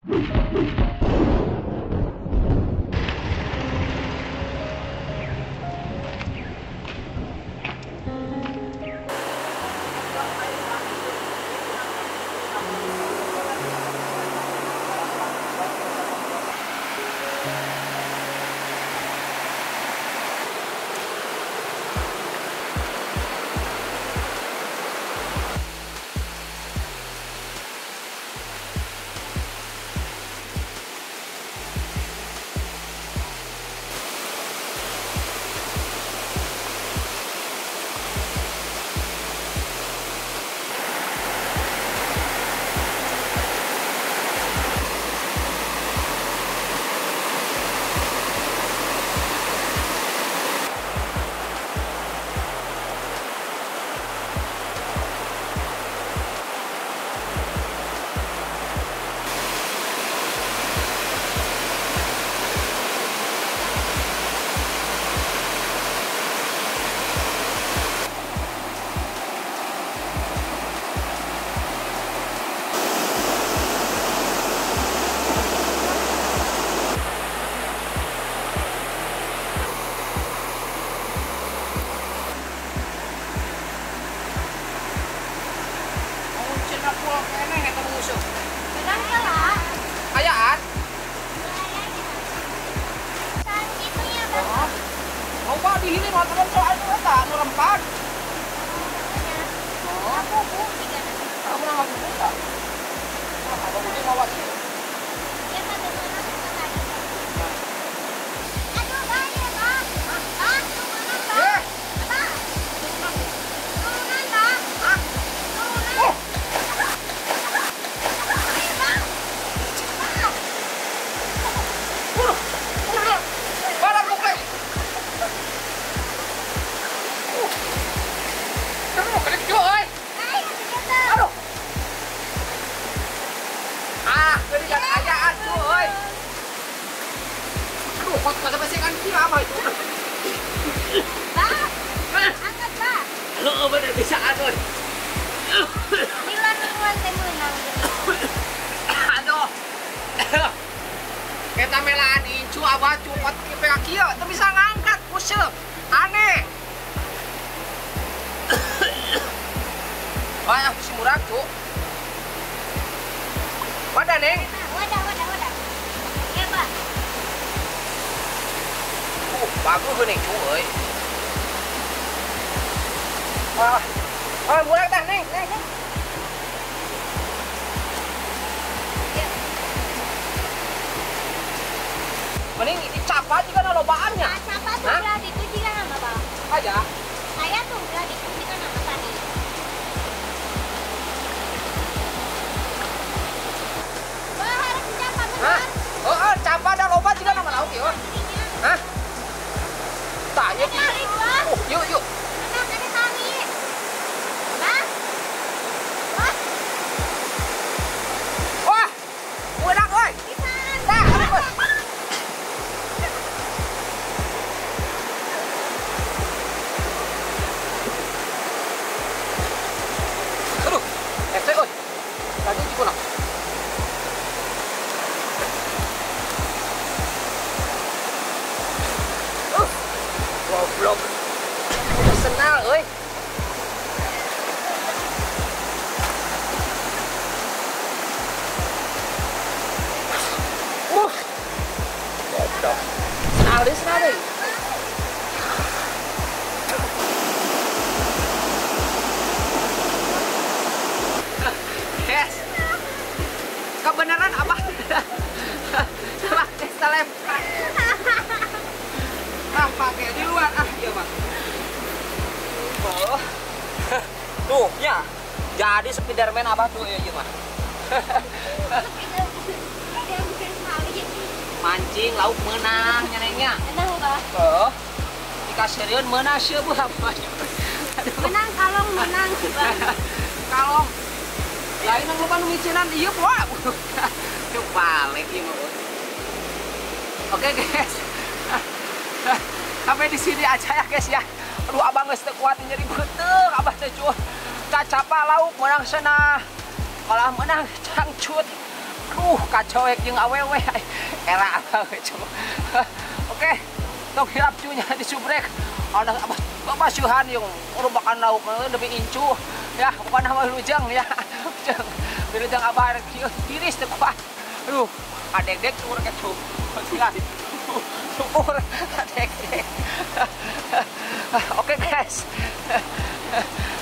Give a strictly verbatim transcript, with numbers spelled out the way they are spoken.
Mending dicapa juga na lobaannya. Nah, capa tuh belah itu juga nama bang. Aja. Saya tuh belah itu juga nama tadi. Wah harus dicapa benar. Oh, oh, capa dan loba juga nama laut ya. Hah? Tanya Cari bang. Oh, yuk yuk. Mana ada kami. Bang. Wah. Wah, budak oi. Di sana. Dah, aduh, oi. Aduh, eh, saya oi. Tadi juga nak. Uh, goblok. Senal, oi. Uh, goblok. Senal deh, senal deh. Yes. Kebenaran abah. Abah seleb. Ah, pakai di luar ah, iya bang. Oh, tuh ya, jadi Spiderman abah tuh ya mah. Mancing lauk menang nyanengnya. Menang bang. Oh, dikasirian menang sih bu apa? Menang kalong menang bang. Kalong. Lain yang lupa numicinan iya bu. Tuh balik ini bu. Oke guys. Sampai di sini aja ya guys ya. Aduh abang geus teu kuat nyeri beuteung abah teh cuy. Cacapa lauk menang cenah. Malah menang cangcut. Uh, kacau yang awewe. Era banget coba. Oke, tong hirap cunya di subrek. Ada basuhan yung urubakan lauk lebih incu. Ya, bukan nama lujang ya. Lujang abar tiris tuh kuat. Aduh, adek-dek tur ketu. Silah. Syukur adek-dek. Oke guys.